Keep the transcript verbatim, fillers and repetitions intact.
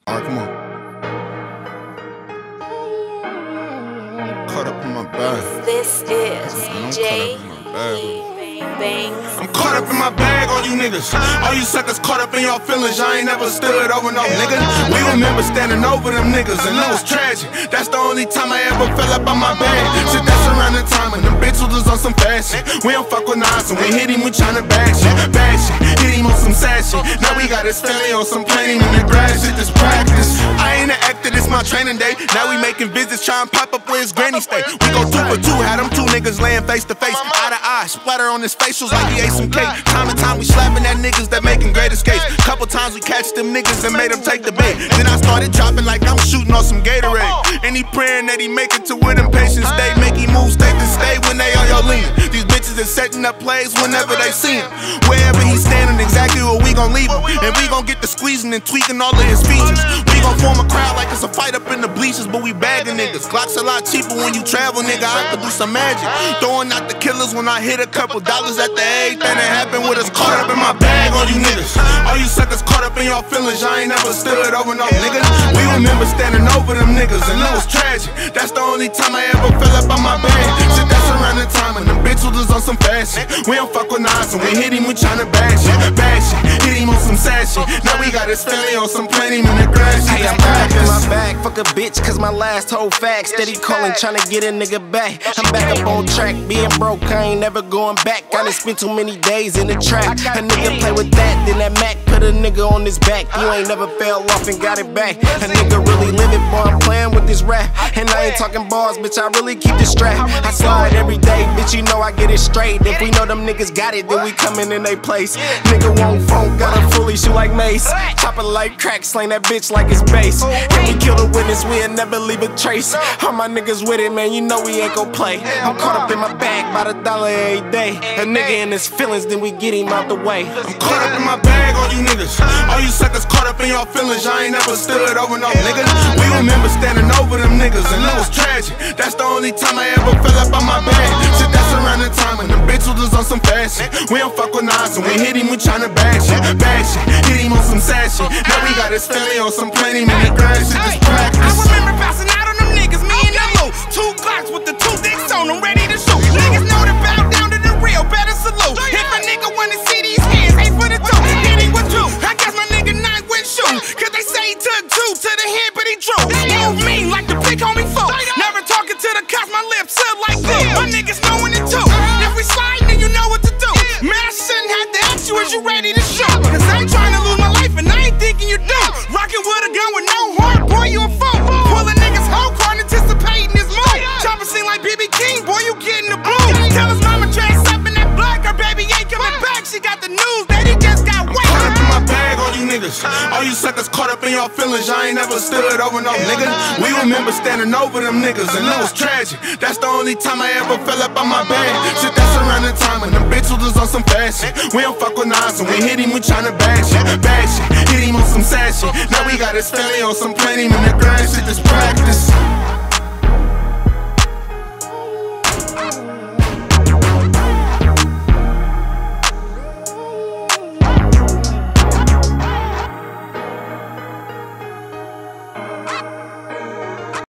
Alright, come on. Caught up in my bag. This is J. Banks. I'm caught up in my bag, all you niggas. All you suckers caught up in your feelings. I ain't never stood over no nigga. We remember standing over them niggas, and it was tragic. That's the only time I ever fell up on my bag. Shit, that's around the time when them bitches was on some fast shit. We don't fuck with nines, and we hit him with tryna bag shit. Bag shit, hit him on some sad shit. Now we got his family on some planning in the grass shit. This practice. I ain't an actor, this my training day. Now we making visits, try and pop up where his granny stay. We go two for two, had them two niggas laying face to face, eye to eye, splatter on his facials like he ate some cake. Time and time we slapping at niggas that making great escapes. Couple times we catch them niggas and made them take the bait. Then I started dropping like I'm shooting on some Gatorade. And he praying that he make it to where them patients stay. Make he move state to stay when they on your lean. These bitches is setting up plays whenever they see him. Wherever he's standing, exactly where we gon' leave him. And we gon' get to squeezing and tweaking all of his features. We gon' form a crowd like it's a fight up in the bleachers, but we bagging niggas. Glocks a lot cheaper when you travel, nigga. I could do some magic. Throwing out the killers when I hit a couple dollars at the everything that happened with us. Caught up in my bag, all you niggas. All you suckers caught up in your feelings. I ain't never stood over no nigga. We remember standing over them niggas, and it was tragic. That's the only time I ever fell up on my bag. Shit, that's around the time when them bitches was on some fast shit. We don't fuck with nines, and we hit him with tryna bag shit. Bag shit, hit him on some sad shit. Now we got his family on some plenty in the grass shit. Hey, I'm back in my bag, fuck a bitch, cause my last whole fact. Steady calling, tryna get a nigga back. I'm back up on track, being broke, I ain't never going back. I done spent too many days in the trap. A nigga play with that, then that Mac put a nigga on his back. You ain't never fell off and got it back. A nigga really living, boy, I'm playing with this rap. And I ain't talking bars, bitch, I really keep the strap. I slide every day, bitch, you know I get it straight. If we know them niggas got it, then we coming in they place. Nigga won't phone, got a fully shoot like Mace. Chop it like crack, slang that bitch like it's bass. And we kill the witness, we'll never leave a trace. All my niggas with it, man, you know we ain't gon' play. I'm caught up in my bag by the dollar every day. A nigga in his feelings, then we get him out the way. I'm caught up in my bag, all you niggas. All you suckers caught up in your feelings. I ain't never stood over no nigga. We remember standing over them niggas, and it was tragic. That's the only time I ever fell up on my bag. Shit, that's around the time when them bitches was on some fast shit. We don't fuck with nines, and we hit him with tryna bag shit. Bag shit, hit him on some sad shit. Now we got his family on some plenty in the grass shit. This practice. I remember passing out on them niggas, me and the low. Two Glocks with the two dicks on them, ready to shoot. Niggas know to bow down to the real, better salute. If a nigga wanna see these hands, ain't for the two. Hit him with two. I guess my nigga Night went shooting, cause they say he took two to the head, but he drew. Move mean like the big homie fool. Never talking to the cops, my lips up like glue. My niggas knowing it too. If we slide, then you know what to do. Man, I shouldn't have to ask you, is you ready to shoot? Cause I ain't trying to lose my life, and I ain't thinking you do. Rockin' with a gun with no heart, boy, you a fool. Pull a nigga's whole car, anticipating his move. Chopper sing like B B King, boy, you getting the blue. Tell his mama dress up in that black, her baby ain't coming back. She got the news that he just got wet. Caught up in my bag, all you niggas. All you suckers caught up in your feelings. I ain't never stood over no nigga. We remember standing over them niggas, and it was tragic. That's the only time I ever fell up on my bag. Shit, that's around the time when them bitches was on some fast shit. We don't fuck with nines, and we hit him with tryna bag shit. Bag shit, hit him on some sad shit. Now we got his family on some plenty in the grass shit. This practice.